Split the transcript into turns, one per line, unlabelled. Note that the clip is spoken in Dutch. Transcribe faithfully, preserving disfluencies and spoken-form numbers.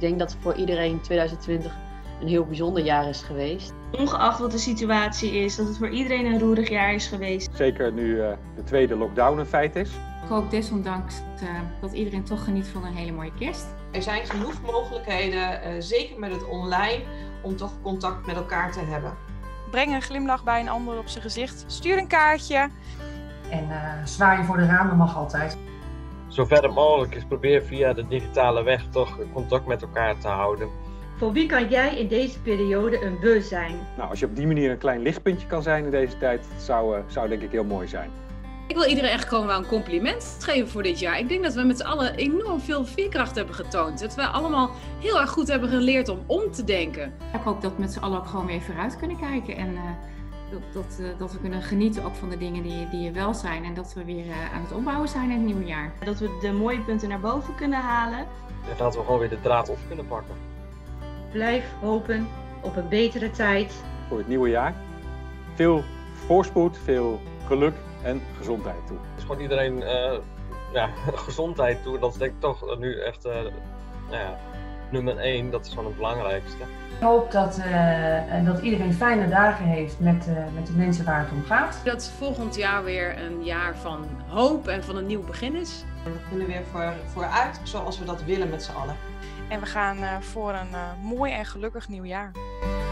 denk dat voor iedereen tweeduizend twintig een heel bijzonder jaar is geweest.
Ongeacht wat de situatie is, dat het voor iedereen een roerig jaar is geweest.
Zeker nu uh, de tweede lockdown een feit is.
Ik hoop desondanks uh, dat iedereen toch geniet van een hele mooie kerst.
Er zijn genoeg mogelijkheden, uh, zeker met het online, om toch contact met elkaar te hebben.
Breng een glimlach bij een ander op zijn gezicht. Stuur een kaartje.
En uh, zwaaien voor de ramen mag altijd.
Zover het mogelijk is, probeer via de digitale weg toch contact met elkaar te houden.
Voor wie kan jij in deze periode een we zijn?
Nou, als je op die manier een klein lichtpuntje kan zijn in deze tijd, zou, uh, zou denk ik heel mooi zijn.
Ik wil iedereen echt gewoon wel een compliment geven voor dit jaar. Ik denk dat we met z'n allen enorm veel veerkracht hebben getoond. Dat we allemaal heel erg goed hebben geleerd om om te denken.
Ik hoop dat we met z'n allen ook gewoon weer vooruit kunnen kijken. En uh, dat, dat, uh, dat we kunnen genieten ook van de dingen die, die er wel zijn. En dat we weer uh, aan het opbouwen zijn in het nieuwe jaar.
Dat we de mooie punten naar boven kunnen halen.
En dat we gewoon weer de draad op kunnen pakken.
Blijf hopen op een betere tijd.
Voor het nieuwe jaar. Veel voorspoed, veel geluk en gezondheid toe.
Dus gewoon iedereen uh, ja, gezondheid toe. Dat is denk ik toch nu echt uh, nou ja, nummer één. Dat is gewoon het belangrijkste.
Ik hoop dat, uh, dat iedereen fijne dagen heeft met, uh, met de mensen waar het om gaat.
Dat volgend jaar weer een jaar van hoop en van een nieuw begin is.
We kunnen weer voor, vooruit zoals we dat willen met z'n allen.
En we gaan uh, voor een uh, mooi en gelukkig nieuw jaar.